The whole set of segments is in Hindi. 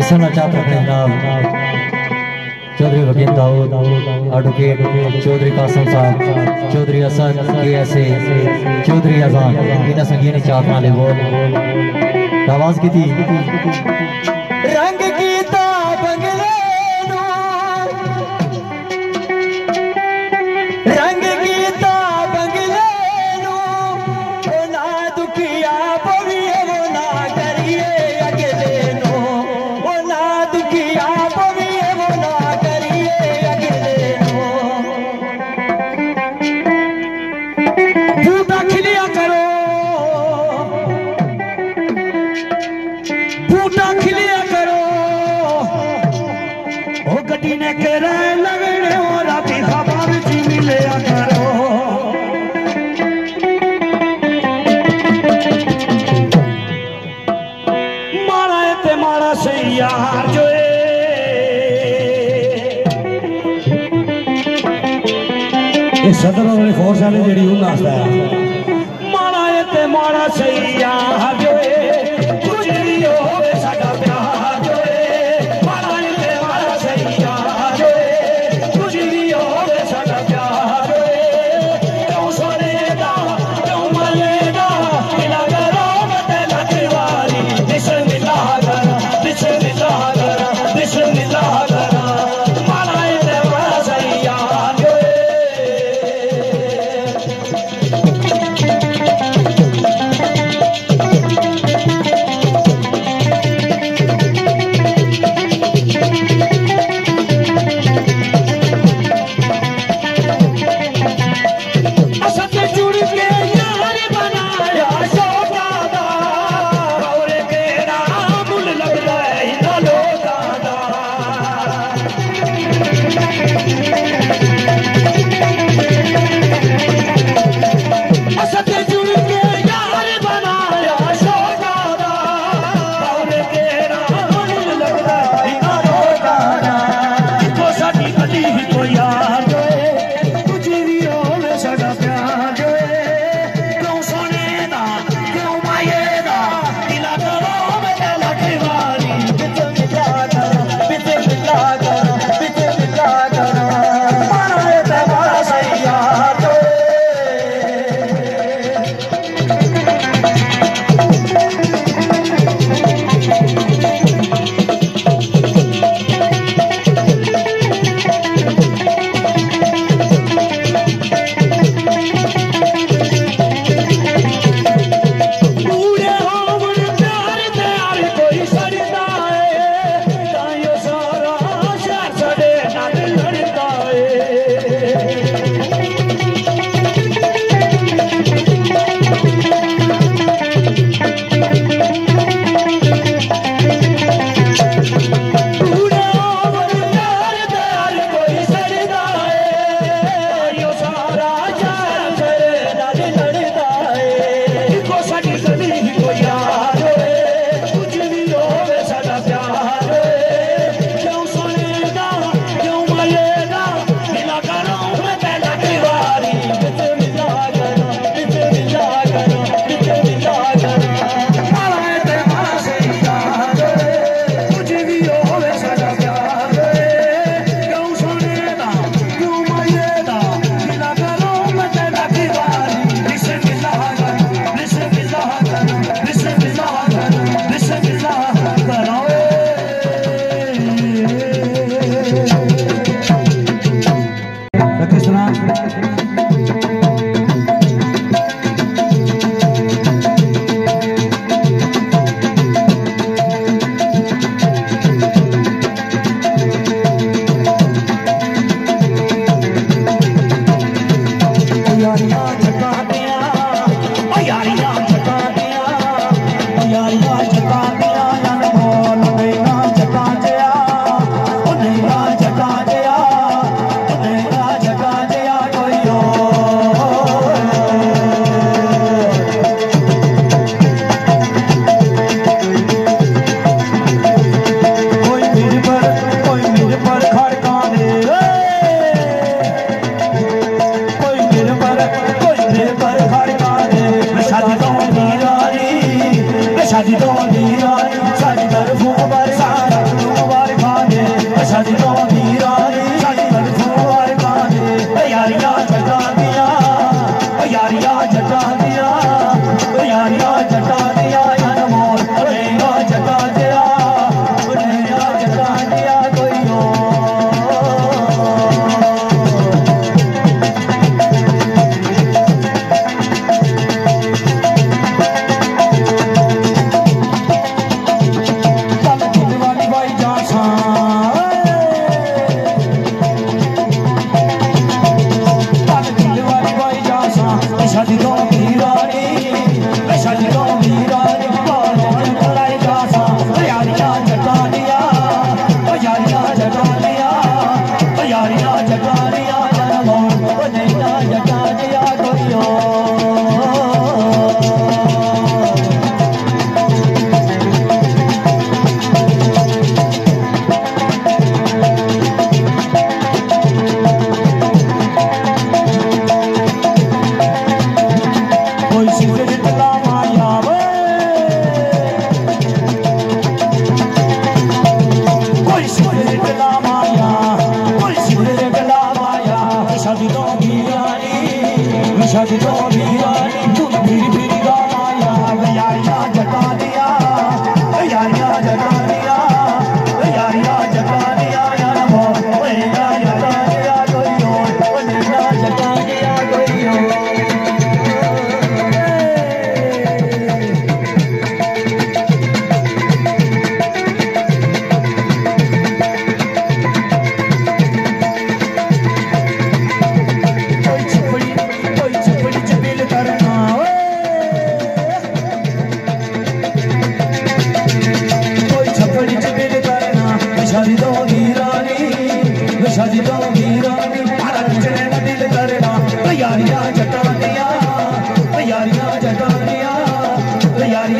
इस नाचात रखने जनाब चौधरी वकील दाऊद, एडवोकेट चौधरी कासम साहब, चौधरी असद KSA, चौधरी अजान इन संगीत ने चाहत नाले बोल आवाज की थी रंग कीता बंगले रंग कीता बंगले ओ ना दुखिया पविए वो ना करिए अकेले नो ओ ना दुखिया पविए वो ना करिए अकेले नो बूटा खिलिया करो बूटा खिलिया करो ओ गड्डी ने केरा लगने और राती खबर जी मिले करो मारा ते मारा से यार जो सदर वाली फोर्स वाली जी नाश्ता मारा ते मारा से यार जो शादी तो सारी तरफ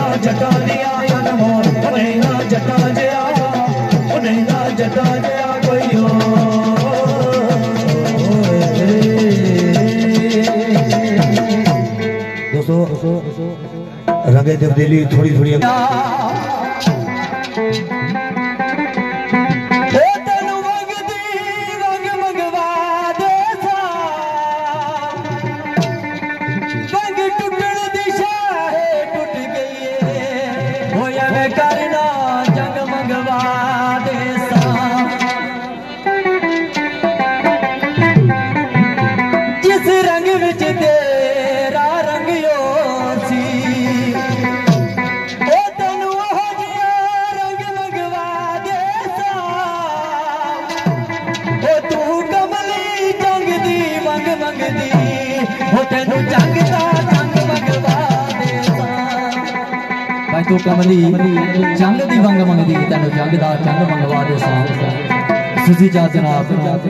जटा दिया अनमोल नैना जटा जया नैना जटा जया कोई हो दोस्तों रंगे तब्दीली थोड़ी थोड़ी करना जग मंगवा दे जिस रंग विच तेरा रंग सी ओ तेनू ओह जिहा रंग मंगवा दे ओ तू कमली जंग दी मंग मंगदी ओ तेनू जंग दा जंग मंगवा दे भाई तू कमली जंग दी वंग मंगदी तेन जंग दा जंग मंगवा दे सुजी जा जनाब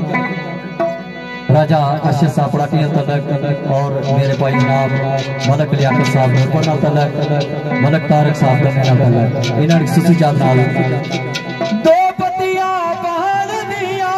राजा अरशद साहब पड़ाकिया तलक और मेरे भाई जनाब मलक लियाकत साहब नूरपुर तलक मलक तारक साहब मेरा तलक इन्होंने सुजी जा नाल दो पतियां बहन दिया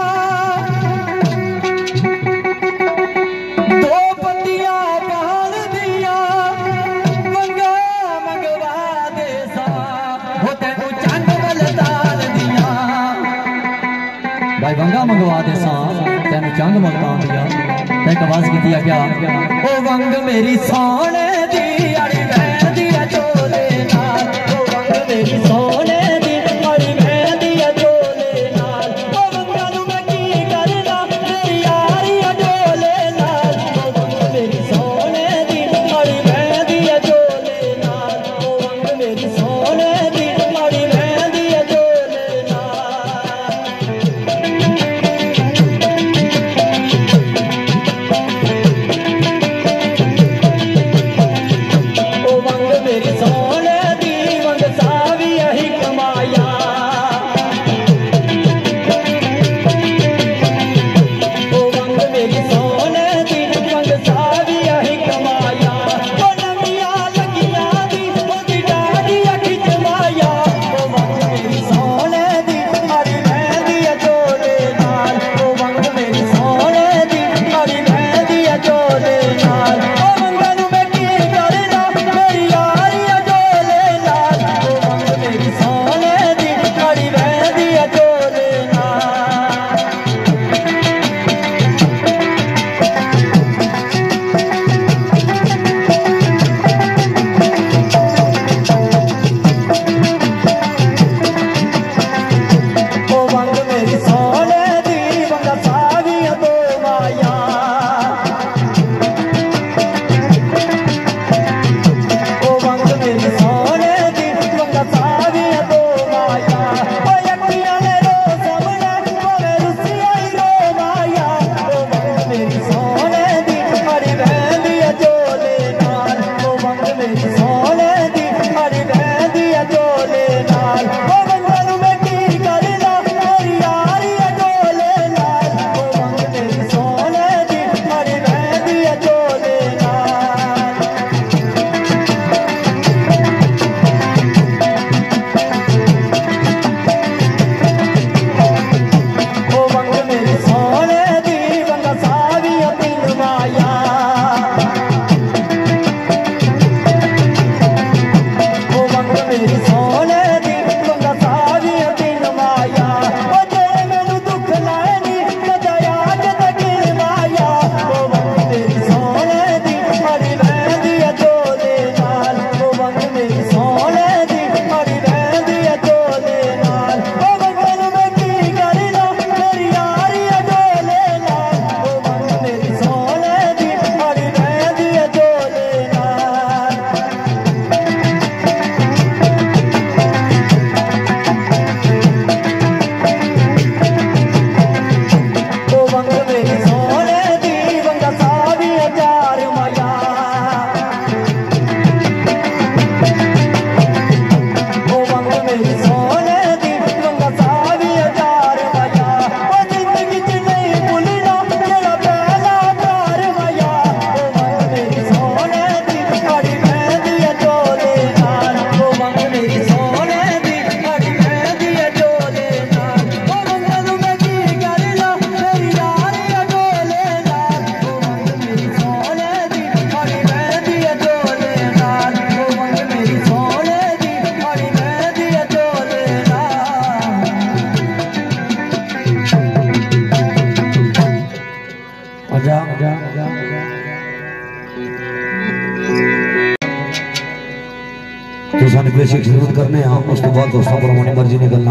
दो पतियां बहन दिया मंगा मंगवा दे हो तेनू चंद मलदार दिया भाई वंगा मंगवा दे तेन चंग मंगवा दिया एक आवाज की क्या ओ वंग मेरी सोने दी अड़ी बहदी चोले नाल ओ वंग मेरी सोने दी अड़ी बहदी चोले नाल ओ वंगा नू मैं की करना मेरी यारी डोले नाल ओ वंग मेरी सोने दी अड़ी बहदी चोले नाल ओ वंग मेरी सोने दी अड़ी बहदी चोले नाल तो साने बेसिक खिदमत करने हैं उस तो बाद दोस्तों पर हमारी मर्जी निकलना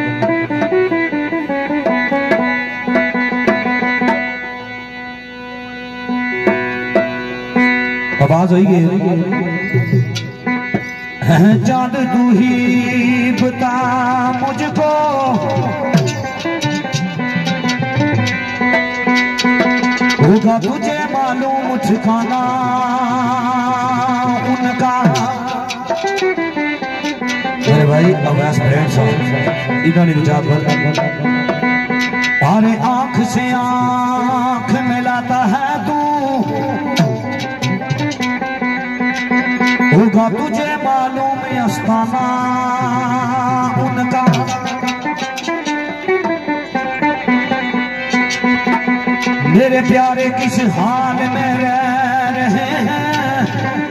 आवाज होगी चांद तू ही बता मुझको होगा तुझे मालूम ठिकाना उनका। मेरे भाई अवैस ब्रांड साहब इन्होंने विचार पर अरे आंख से आंख मिलाता है तू होगा तुझे मालूम अस्ताना उनका। मेरे प्यारे किस हाल में रह रहे हैं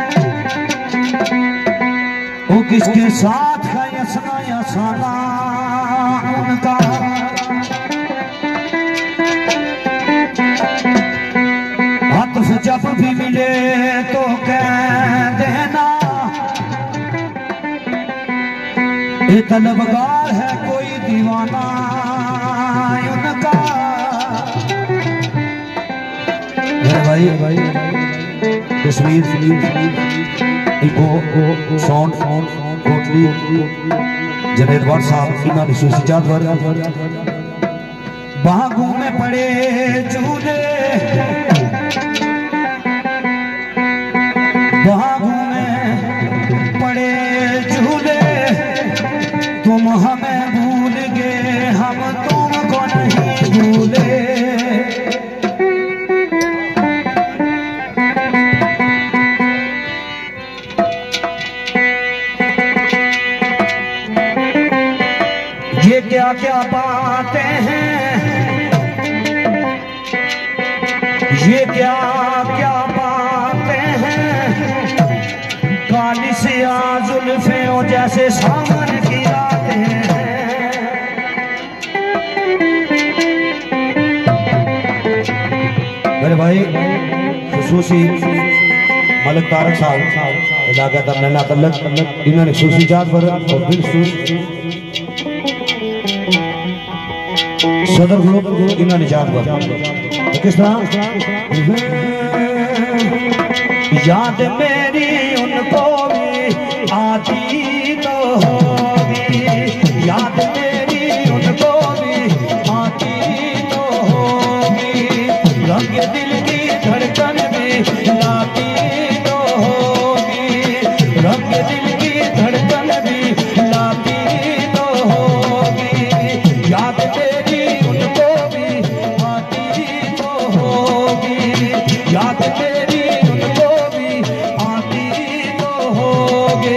वो किसके साथ है यसना यसाना उनका। हाथ जब भी मिले तो कह देना ये तलबगार है कोई दीवाना उनका। भाई तस्वीर इको साउंड कोटली जनेद वाट साहब इन्होंने सुसिचार बागों में पड़े झूले बागों में पड़े झूले तुम हमें भूल गए हम तुमको नहीं भूले। ये क्या क्या बातें हैं ये क्या क्या बातें हैं काली से जुल्फे जैसे सावन की रातें हैं। मेरे भाई खुसूसी मलिक तारक साहब इलाका दरनला तलक इन्होंने सुसिचार पर और बिल्कुल सदर ग्रुप इन्होंने जात पर किस तरह याद मेरी उनको भी आती तो होगी याद मेरी उनको भी आती तो होगी रंग दिल की धड़कन भी लाती तो होगी रंग दिल की धड़कन भी लाती तो होगी याद मेरी उनको भी आती तो होगी याद मेरी उनको भी आती तो होगी।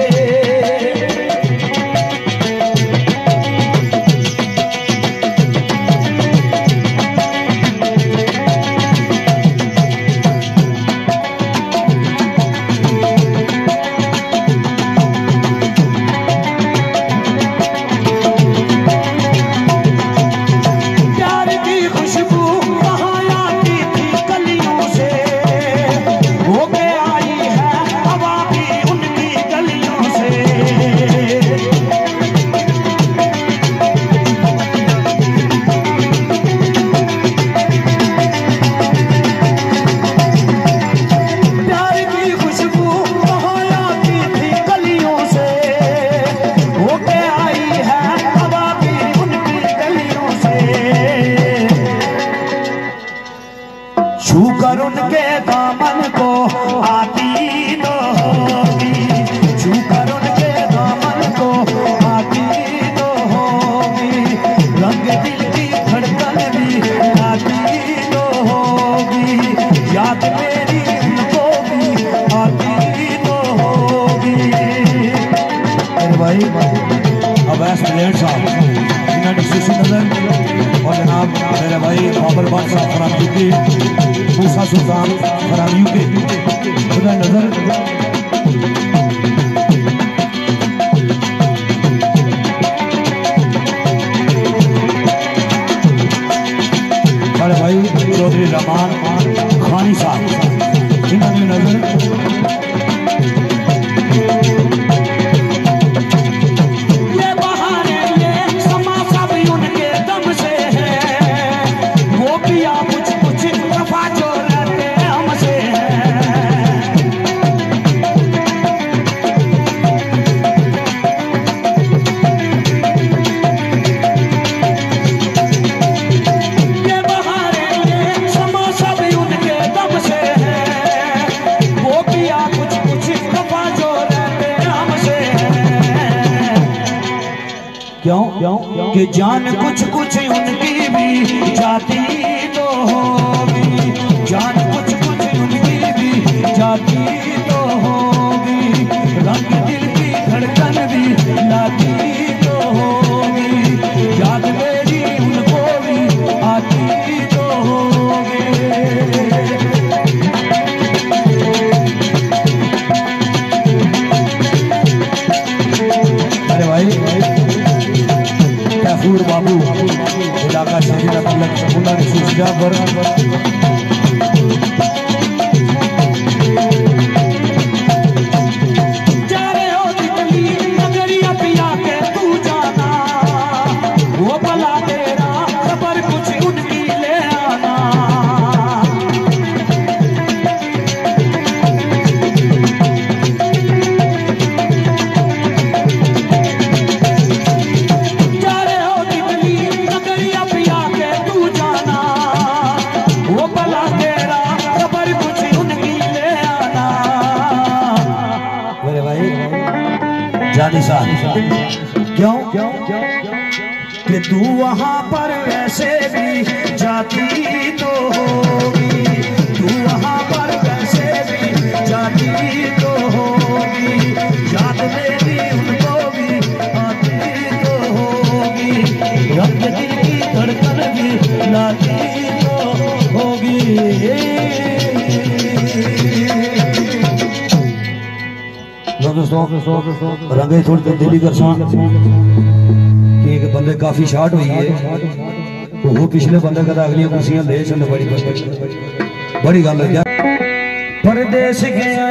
छूकर उनके दामन को आती तो होगी छूकर उनके दामन को आती तो होगी रंग दिल की धड़कन भी आती तो होगी याद मेरी उनको भी आती तो होगी। मेरे भाई अवैस ब्रांड साहब इन्होंने सुसी नजर और जनाब मेरे भाई बाबर बादशाह फराम की मूसा सुल्तान फरामियों के खुदा नजर बड़े भाई चौधरी रहमान खानी साहब इन्होंने नजर क्यों कि जान कुछ कुछ उनकी भी जाती तो होगी, जान कुछ कुछ उनकी भी जाती तो होगी, रंग दिल की धड़कन भी लाती तो होगी, याद मेरी उनको भी आती तो होगी। अरे भाई कैफूर बाबू इलाका शहीद अब्दुल्ला सूचिया पर क्यों कि तू वहां पर वैसे भी जाती तो होगी, तू वहां पर वैसे भी जाती तो होगी, याद मेरी उनको भी आती तो होगी, रंग दिल की धड़कन भी लाती तो होगी। दोस्तों रंगे थोड़ी देर दिल्ली कर कि एक बंदे काफी शार्ट हुई है तो वो पिछले बंदे का अगली कुर्सियां ले चले बड़ी गल है। परदेस गया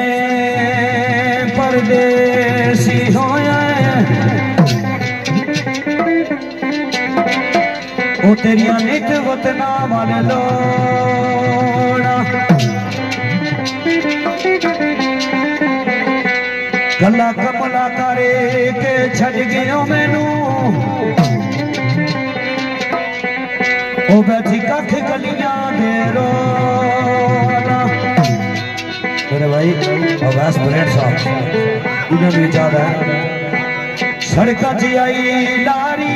परदेसी होया ओ तेरिया नित वतना वाले लोड़ा गला कमला करे के छड़ गयो मैनू ओ बैठी कख गलियां दे रोना। मेरे भाई अवैस ब्रेड साहब इन्होंने भी ज्यादा सड़क च आई लारी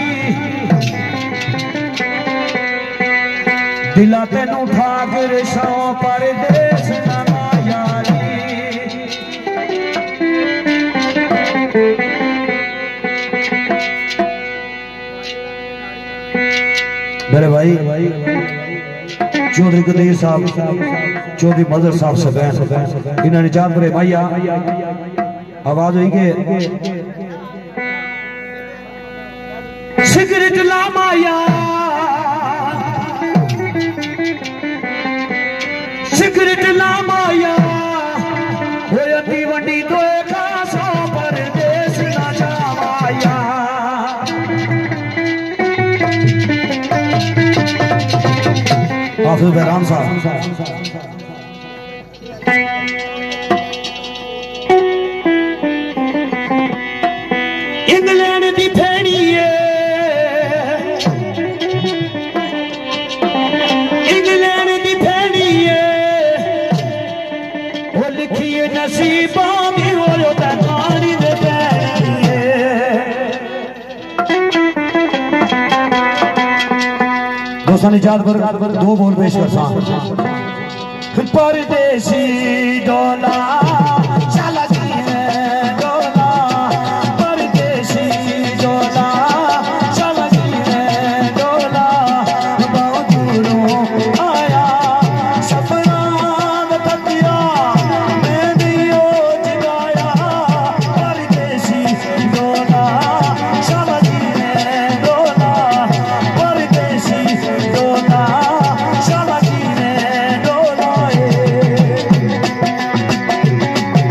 दिला तेनू ठाकर सौ परदेस ना यारी। मेरे भाई चौधरी कदीर साहब, चौधरी मदर साहब सब इन्होंने चार बड़े माइया आवाज हुई के सिगरेट ला माया, सिगरेट ला माया होती वंडी तो खासो परदेस ना जावाया। हाफिज बहराम साहब इंग्लैंड दी फेड़ी है, इंग्लैंड दी फेड़ी है वो लिखिए नसीबा भी हो तारी दे दोस्तों ने याद कर दो बोल पेश कर परदेसी डोला चला डोला परदेसी डोला चला डोला बहुत दूरों आया सपना तकिया मैंने जगाया परदेसी डोला चला डोला परदेसी डोला चला डोला।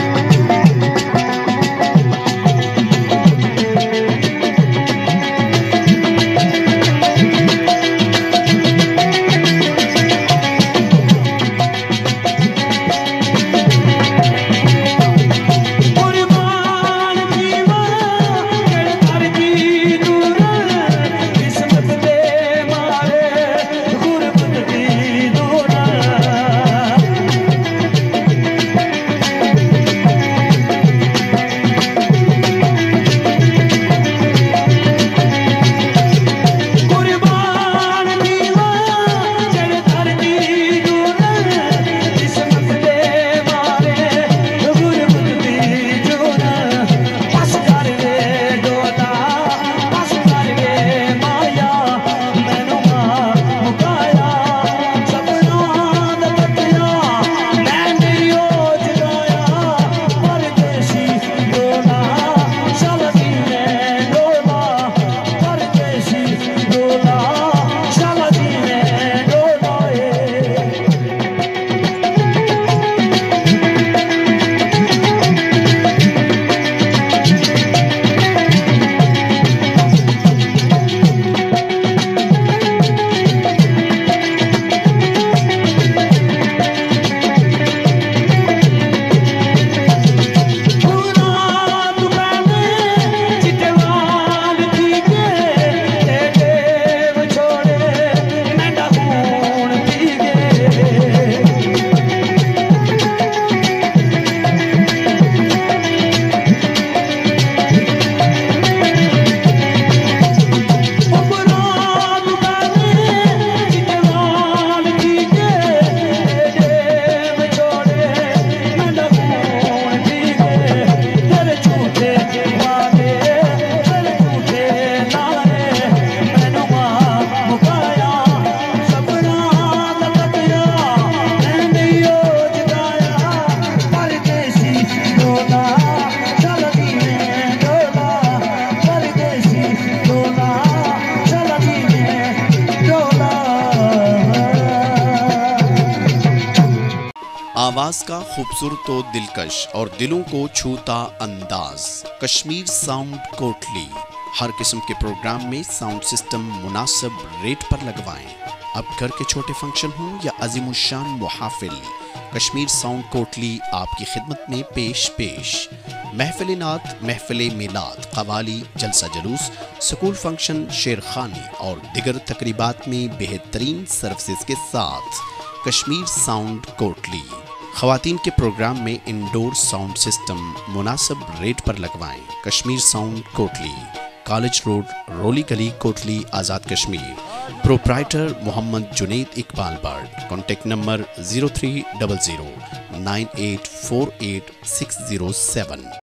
का खूबसूरत व दिलकश और दिलों को छूता अंदाज कश्मीर साउंड कोटली। हर किस्म के प्रोग्राम में साउंड सिस्टम मुनासिब रेट पर लगवाएं। अब घर के छोटे फंक्शन हों या अजीमुशान मुहाफिल, कश्मीर साउंड कोटली आपकी खिदमत में पेश। महफिल नात, महफिल मिलाद, कवाली, जलसा जुलूस, स्कूल फंक्शन, शेरखानी और दिगर तकरीबात में बेहतरीन सर्विसेज के साथ कश्मीर साउंड कोटली। ख़वातीन के प्रोग्राम में इंडोर साउंड सिस्टम मुनासिब रेट पर लगवाएं। Kashmir sound Kotli, college road, Roli गली, कोटली, आज़ाद कश्मीर। प्रोप्राइटर मोहम्मद जुनेद इकबाल बर्ड। Contact number 0300 9848 607।